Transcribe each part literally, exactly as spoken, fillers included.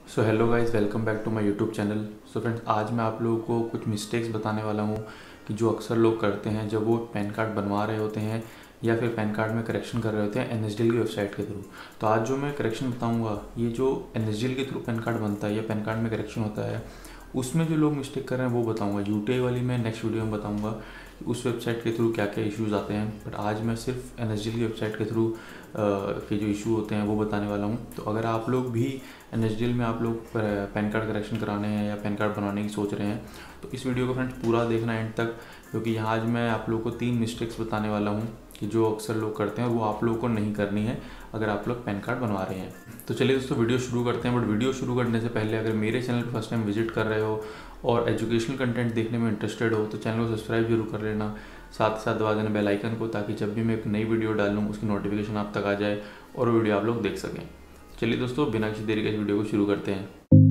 So hello guys, welcome back to my YouTube channel. So friends, आज मैं आप लोगों को कुछ मिस्टेक्स बताने वाला हूँ कि जो अक्सर लोग करते हैं जब वो पैन कार्ड बनवा रहे होते हैं या फिर पैन कार्ड में करेक्शन कर रहे होते हैं एन एस डी एल की वेबसाइट के थ्रू। तो आज जो मैं करेक्शन बताऊँगा, ये जो एन एस डी एल के थ्रू पैन कार्ड बनता है या पैन कार्ड में करेक्शन होता है, उसमें जो लोग मिस्टेक कर रहे हैं वो बताऊँगा। यू टी आई वाली मैं नेक्स्ट वीडियो में बताऊँगा कि उस वेबसाइट के थ्रू क्या क्या इश्यूज़ आते हैं, बट आज मैं सिर्फ एन एस डी एल की वेबसाइट के थ्रू के जो इशू होते हैं वो बताने वाला हूँ। तो अगर आप लोग भी एन एस डी एल में आप लोग पैन कार्ड करेक्शन कराने हैं या पैन कार्ड बनवाने की सोच रहे हैं तो इस वीडियो को फ्रेंड्स पूरा देखना एंड तक, क्योंकि यहाँ आज मैं आप लोगों को तीन मिस्टेक्स बताने वाला हूँ कि जो अक्सर लोग करते हैं और वो आप लोगों को नहीं करनी है अगर आप लोग पैन कार्ड बनवा रहे हैं। तो चलिए दोस्तों, वीडियो शुरू करते हैं। बट वीडियो शुरू करने से पहले अगर मेरे चैनल पर फर्स्ट टाइम विजिट कर रहे हो और एजुकेशनल कंटेंट देखने में इंटरेस्टेड हो तो चैनल को सब्सक्राइब जरूर कर लेना, साथ साथ दबा देना बेल आइकन को, ताकि जब भी मैं एक नई वीडियो डालूँ उसकी नोटिफिकेशन आप तक आ जाए और वो वीडियो आप लोग देख सकें। चलिए दोस्तों, बिना किसी देरी के इस वीडियो को शुरू करते हैं।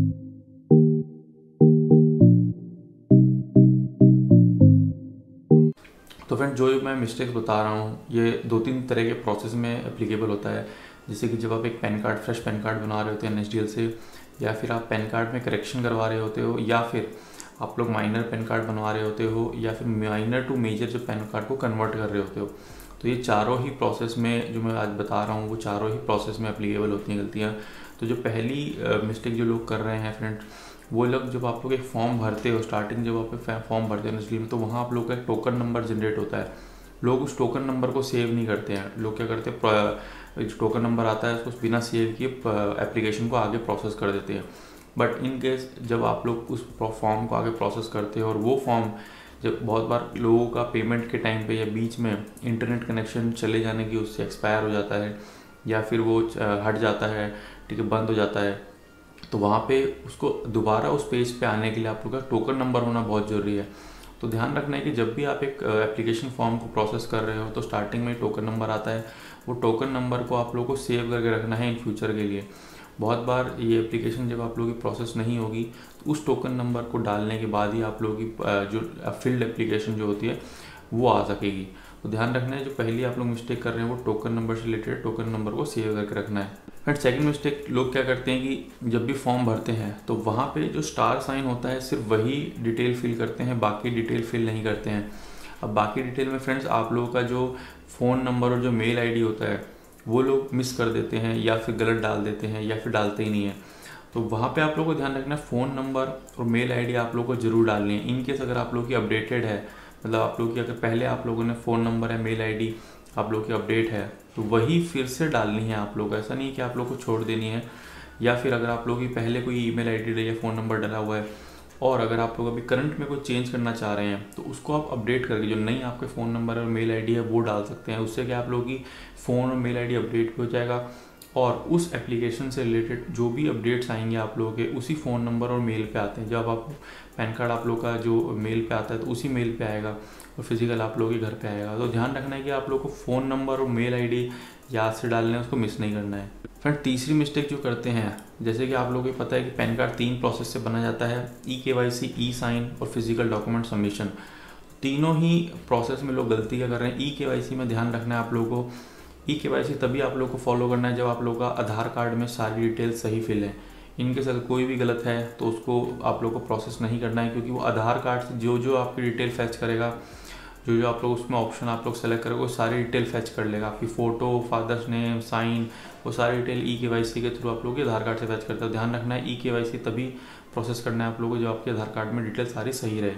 तो फ्रेंड, जो मैं मिस्टेक्स बता रहा हूँ ये दो तीन तरह के प्रोसेस में एप्लीकेबल होता है। जैसे कि जब आप एक pan card fresh pan card बना रहे होते हैं एन एस डी एल से, या फिर आप पैन कार्ड में करेक्शन करवा रहे होते हो, या फिर आप लोग माइनर पैन कार्ड बनवा रहे होते हो, या फिर माइनर टू मेजर जो पैन कार्ड को कन्वर्ट कर रहे होते हो। तो ये चारों ही प्रोसेस में जो मैं आज बता रहा हूँ वो चारों ही प्रोसेस में एप्लीकेबल होती हैं गलतियाँ। तो जो पहली मिस्टेक जो लोग कर रहे हैं फ्रेंड, वो लोग जब आप लोग एक फॉर्म भरते हो, स्टार्टिंग जब आप फॉर्म भरते हो एन में, तो वहाँ आप लोग का एक टोकन नंबर जनरेट होता है। लोग उस टोकन नंबर को सेव नहीं करते हैं। लोग क्या करते हैं, टोकन नंबर आता है उसको बिना सेव किए एप्लीकेशन को आगे प्रोसेस कर देते हैं। बट इन केस जब आप लोग उस फॉर्म को आगे प्रोसेस करते हो और वो फॉर्म जब बहुत बार लोगों का पेमेंट के टाइम पे या बीच में इंटरनेट कनेक्शन चले जाने की उससे एक्सपायर हो जाता है या फिर वो हट जाता है, ठीक है, बंद हो जाता है, तो वहाँ पे उसको दोबारा उस पेज पे आने के लिए आप लोग का टोकन नंबर होना बहुत ज़रूरी है। तो ध्यान रखना है कि जब भी आप एक एप्लीकेशन फॉर्म को प्रोसेस कर रहे हो तो स्टार्टिंग में टोकन नंबर आता है। वो टोकन नंबर को आप लोगों को सेव करके रखना है इन फ्यूचर के लिए। बहुत बार ये एप्लीकेशन जब आप लोगों की प्रोसेस नहीं होगी तो उस टोकन नंबर को डालने के बाद ही आप लोगों की जो फील्ड एप्लीकेशन जो होती है वो आ सकेगी। तो ध्यान रखना है, जो पहली आप लोग मिस्टेक कर रहे हैं वो टोकन नंबर से रिलेटेड टोकन नंबर को सेव करके रखना है। एंड सेकंड मिस्टेक लोग क्या करते हैं कि जब भी फॉर्म भरते हैं तो वहाँ पे जो स्टार साइन होता है सिर्फ वही डिटेल फिल करते हैं, बाकी डिटेल फिल नहीं करते हैं। अब बाकी डिटेल में फ्रेंड्स आप लोगों का जो फ़ोन नंबर और जो मेल आईडी होता है वो लोग मिस कर देते हैं या फिर गलत डाल देते हैं या फिर डालते ही नहीं है। तो वहाँ पे आप लोगों को ध्यान रखना है, फ़ोन नंबर और मेल आईडी आप लोगों को जरूर डालनी है। इन केस अगर आप लोग की अपडेटेड है, मतलब आप लोग की अगर पहले आप लोगों ने फ़ोन नंबर है, मेल आईडी आप लोग की अपडेट है, तो वही फिर से डालनी है आप लोग। ऐसा नहीं कि आप लोग को छोड़ देनी है। या फिर अगर आप लोग की पहले कोई ईमेल आईडी या फ़ोन नंबर डला हुआ है और अगर आप लोग अभी करंट में कोई चेंज करना चाह रहे हैं तो उसको आप अपडेट करके जो नई आपके फ़ोन नंबर और मेल आईडी है वो डाल सकते हैं। उससे क्या आप लोगों की फ़ोन और मेल आईडी अपडेट हो जाएगा और उस एप्लीकेशन से रिलेटेड जो भी अपडेट्स आएंगे आप लोगों के उसी फ़ोन नंबर और मेल पे आते हैं। जब आप पैन कार्ड आप लोग का जो मेल पे आता है तो उसी मेल पे आएगा और फिजिकल आप लोगों के घर पे आएगा। तो ध्यान रखना है कि आप लोग को फ़ोन नंबर और मेल आईडी याद से डालना है, उसको मिस नहीं करना है। फ्रेंड, तीसरी मिस्टेक जो करते हैं, जैसे कि आप लोगों को पता है कि पैन कार्ड तीन प्रोसेस से बना जाता है, E K Y C, E sign और फिजिकल डॉक्यूमेंट सबमिशन। तीनों ही प्रोसेस में लोग गलती क्या कर रहे हैं। ई के वाई सी में ध्यान रखना है आप लोगों को, ई के वाई सी तभी आप लोग को फॉलो करना है जब आप लोग का आधार कार्ड में सारी डिटेल सही फिल है। इनकेस अगर कोई भी गलत है तो उसको आप लोग को प्रोसेस नहीं करना है, क्योंकि वो आधार कार्ड से जो जो आपकी डिटेल फैच करेगा, जो जो आप लोग उसमें ऑप्शन आप लोग सेलेक्ट करोगे वो सारी डिटेल फैच कर लेगा। आपकी फ़ोटो, फादर्स नेम, साइन, वो सारी डिटेल ई के वाई सी के थ्रू आप लोग के आधार कार्ड से फैच करते हो। ध्यान रखना है, ई के वाई सी तभी प्रोसेस करना है आप लोगों को जब आपके आधार कार्ड में डिटेल सारी सही रहे।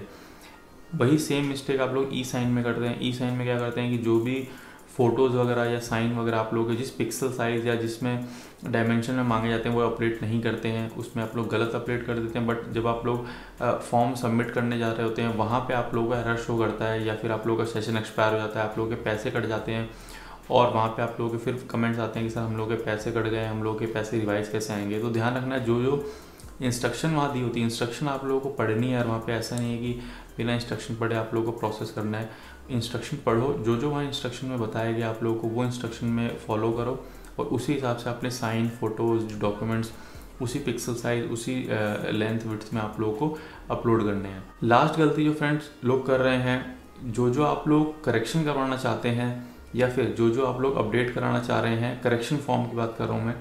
वही सेम मिस्टेक आप लोग ई साइन में करते हैं। ई साइन में क्या करते हैं कि जो भी फ़ोटोज़ वगैरह या साइन वगैरह आप लोग जिस पिक्सल साइज़ या जिसमें डायमेंशन में मांगे जाते हैं वो अपडेट नहीं करते हैं, उसमें आप लोग गलत अपडेट कर देते हैं। बट जब आप लोग फॉर्म सबमिट करने जा रहे होते हैं वहाँ पे आप लोगों का एरर शो करता है या फिर आप लोगों का सेशन एक्सपायर हो जाता है, आप लोगों के पैसे कट जाते हैं और वहाँ पे आप लोगों के फिर कमेंट्स आते हैं कि सर हम लोग के पैसे कट गए, हम लोग के पैसे रिवाइज कैसे आएंगे। तो ध्यान रखना है, जो जो इंस्ट्रक्शन वहाँ दी होती है इंस्ट्रक्शन आप लोगों को पढ़नी है। और वहाँ पे ऐसा नहीं है कि बिना इंस्ट्रक्शन पढ़े आप लोगों को प्रोसेस करना है। इंस्ट्रक्शन पढ़ो, जो जो वहाँ इंस्ट्रक्शन में बताया गया आप लोगों को वो इंस्ट्रक्शन में फॉलो करो और उसी हिसाब से अपने साइन, फोटोज़, डॉक्यूमेंट्स उसी पिक्सल साइज, उसी लेंथ विड्थ में आप लोगों को अपलोड करने हैं। लास्ट गलती जो फ्रेंड्स लोग कर रहे हैं, जो जो आप लोग करेक्शन करवाना चाहते हैं या फिर जो जो आप लोग अपडेट कराना चाह रहे हैं, करेक्शन फॉर्म की बात कर रहा हूँ मैं,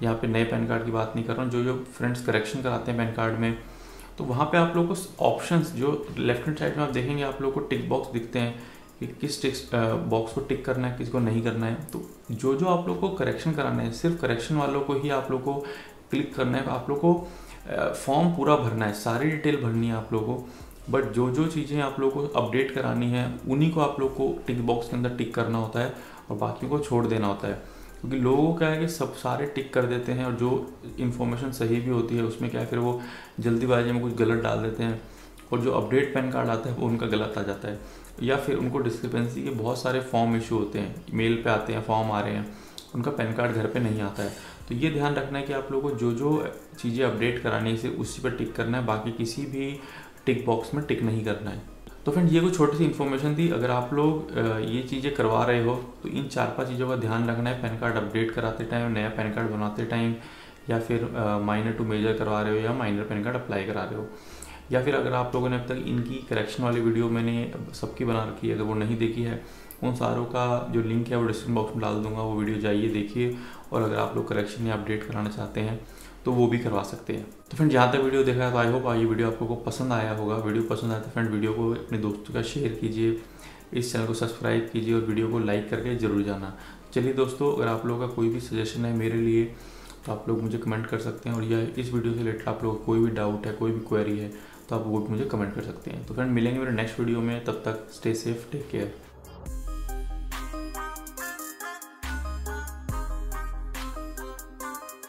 यहाँ पे नए पैन कार्ड की बात नहीं कर रहा हूँ, जो जो फ्रेंड्स करेक्शन कराते हैं पैन कार्ड में, तो वहाँ पे आप लोगों को ऑप्शंस जो लेफ्ट हैंड साइड में आप देखेंगे, आप लोगों को टिक बॉक्स दिखते हैं कि किस टिक बॉक्स को टिक करना है, किसको नहीं करना है। तो जो जो आप लोग को करेक्शन कराना है, सिर्फ करेक्शन वालों को ही आप लोग को क्लिक करना है, आप लोग को फॉर्म पूरा भरना है, सारी डिटेल भरनी है आप लोगों को। बट जो जो चीज़ें आप लोग को अपडेट करानी है उन्हीं को आप लोग को टिक बॉक्स के अंदर टिक करना होता है और बाकी को छोड़ देना होता है। क्योंकि लोगों को क्या है कि सब सारे टिक कर देते हैं और जो इन्फॉर्मेशन सही भी होती है उसमें क्या है, फिर वो जल्दीबाजी में कुछ गलत डाल देते हैं और जो अपडेट पैन कार्ड आता है वो उनका गलत आ जाता है, या फिर उनको डिस्क्रिपेंसी के बहुत सारे फॉर्म इशू होते हैं, मेल पे आते हैं, फॉर्म आ रहे हैं, उनका पैन कार्ड घर पे नहीं आता है। तो ये ध्यान रखना है कि आप लोगों को जो जो चीज़ें अपडेट करानी है सिर्फ उसी पर टिक करना है, बाकी किसी भी टिक बॉक्स में टिक नहीं करना है। तो फ्रेंड ये कुछ छोटी सी इन्फॉर्मेशन थी। अगर आप लोग ये चीज़ें करवा रहे हो तो इन चार पांच चीज़ों का ध्यान रखना है पैन कार्ड अपडेट कराते टाइम, नया पैन कार्ड बनाते टाइम, या फिर माइनर टू मेजर करवा रहे हो या माइनर पैन कार्ड अप्लाई करा रहे हो, या फिर अगर आप लोगों ने अब तक इनकी करेक्शन वाली वीडियो मैंने सबकी बना रखी है, अगर वो नहीं देखी है, उन सारों का जो लिंक है वो डिस्क्रिप्शन बॉक्स में डाल दूंगा, वो वीडियो जाइए देखिए। और अगर आप लोग करेक्शन या अपडेट कराना चाहते हैं तो वो भी करवा सकते हैं। तो फ्रेंड जहाँ तक वीडियो देखा है तो आई होप ये वीडियो आप लोगों को पसंद आया होगा। वीडियो पसंद आया तो फ्रेंड वीडियो को अपने दोस्तों का शेयर कीजिए, इस चैनल को सब्सक्राइब कीजिए और वीडियो को लाइक करके ज़रूर जाना। चलिए दोस्तों, अगर आप लोगों का कोई भी सजेशन है मेरे लिए तो आप लोग मुझे कमेंट कर सकते हैं, और या इस वीडियो से रिलेटेड आप लोगों को कोई भी डाउट है, कोई भी क्वेरी है तो आप वो मुझे कमेंट कर सकते हैं। तो फ्रेंड मिलेंगे मेरे नेक्स्ट वीडियो में, तब तक स्टे सेफ, टेक केयर।